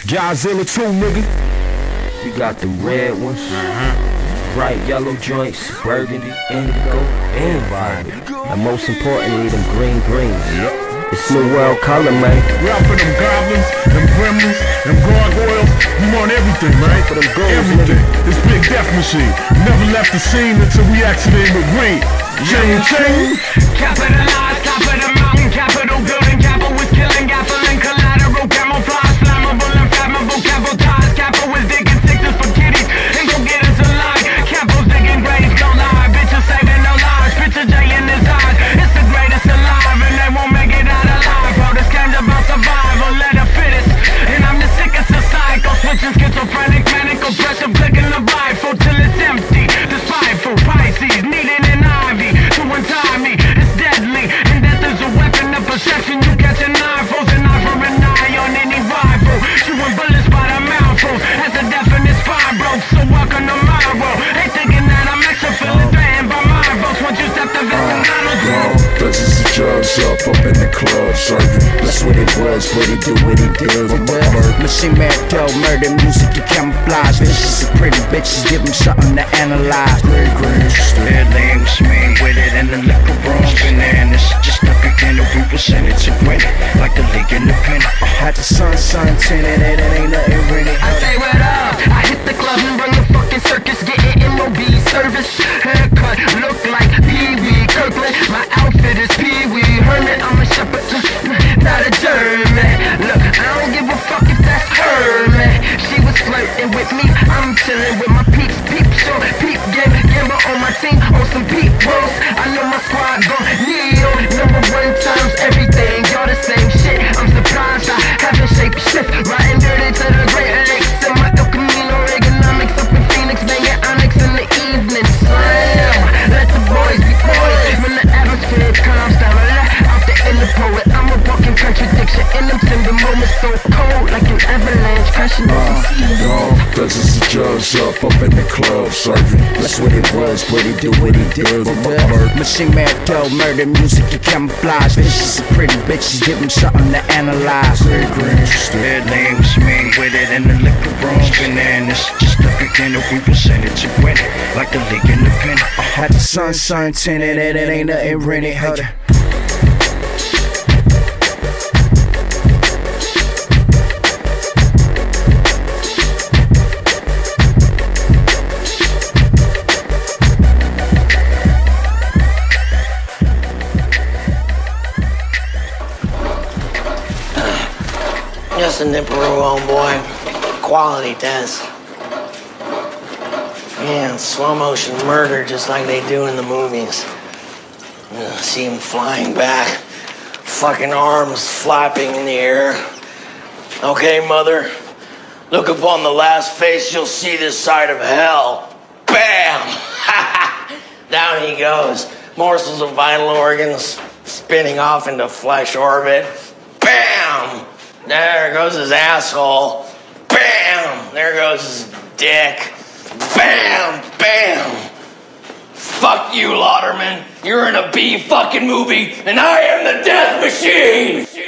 Godzilla 2, nigga. We got the red ones, bright yellow joints, burgundy, indigo, and violet. And most importantly, them green greens. It's new world color, man. We out for them goblins, them gremlins, them gargoyles. We want everything, man. For them goals, everything. nigga. This big death machine. Never left the scene until we accident with green. Chain, chain. Capitalize, top of the mountain, capital building, capital was killing, gasoline, collateral, camouflage, flammable, inflammable, capital ties, capital was digging sixes for kitties, and go get us alive, capital's digging graves, don't lie, bitches saving no lives, picture J in his eyes, it's the greatest alive, and they won't make it out alive, bro, this game's about survival, let the fittest, and I'm the sickest of psycho, switching schizophrenic, manic, oppressive, clicking the blindfold till it's empty, despiteful, Pisces, needing an ivy, to untie me, it's deadly, and death is a weapon of perception, you catch an eye, frozen an eye for an eye on any rival, shooting bullets by the mouthful, as a definite spine broke, so welcome to my world, ain't thinking that I'm extra feeling threatened by my votes, once you step the Dozens of drugs up in the club serving. That's what it was, but he do what he did. Machine man dope, murder music to camouflage. Vicious and pretty bitches, give them something to analyze. Green, Red names, man with it, and the liquor bronze bananas. Just stuck again, we will send it to win it, like the league in the pen. Had the sun tinted, it ain't nothing really. I say what up, I hit the club and run the fucking circus, getting MOB service. Haircut, look like Pee-wee Kirkland. My outfit is Pee-wee Herman. I'm a shepherd, not a German. Look, I don't give a fuck if that's her, man. She was flirting with me, I'm chilling with my peeps, peep show, peep game, gamble on my team, on some peep rolls. I know my squad gon' kneel, number one times everything, y'all the same shit. I'm surprised I haven't shaped shift, riding dirty to the Great Lakes in my El Camino, Reaganomics up in Phoenix, banging Onyx in the evening. Slam, let the boys be boys, when the atmosphere calms down, out the inner poet, I'm a walking contradiction, in them tender moments so cold, like an avalanche crashing on the ceiling. Dozens of drugs up in the club serving. That's what it was, but he do what he did. Machine man dope, murder music to camouflage. Vicious and pretty bitches, give them something to analyze. Red names, man with it, and the liquor bronze bananas. Just stuck again, we will send it to win it, like the league in the pen. Had the sun tinted, it ain't nothing really. Just a Nipperoo, homeboy. Quality test. Man, slow motion murder just like they do in the movies. See him flying back, fucking arms flapping in the air. Okay, mother, look upon the last face, you'll see this side of hell. Bam! Down he goes. Morsels of vital organs spinning off into flesh orbit. Bam! There goes his asshole. Bam! There goes his dick. Bam! Bam! Fuck you, Lauderman. You're in a B fucking movie, and I am the death machine!